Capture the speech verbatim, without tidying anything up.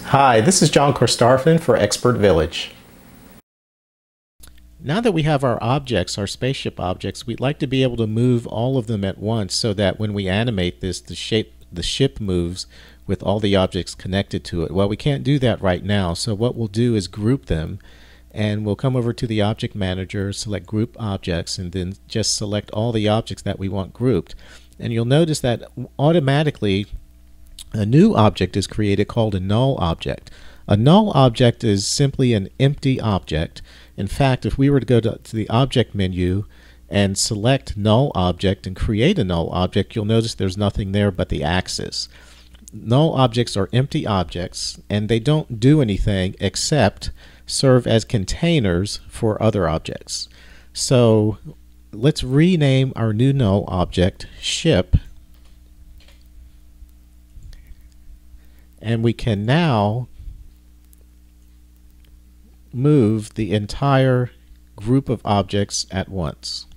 Hi, this is John Carstarphen for Expert Village. Now that we have our objects, our spaceship objects, we'd like to be able to move all of them at once so that when we animate this, the shape, the ship moves with all the objects connected to it. Well, we can't do that right now, so what we'll do is group them, and we'll come over to the Object Manager, select Group Objects, and then just select all the objects that we want grouped. And you'll notice that automatically a new object is created called a null object. A null object is simply an empty object. In fact, if we were to go to, to the Object menu and select Null Object and create a null object, you'll notice there's nothing there but the axis. Null objects are empty objects, and they don't do anything except serve as containers for other objects. So let's rename our new null object Ship. And we can now move the entire group of objects at once.